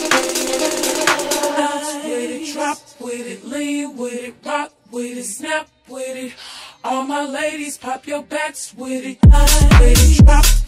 with it, drop with it, lean with it, rock with it, snap with it. All my ladies, pop your backs with it. With it, drop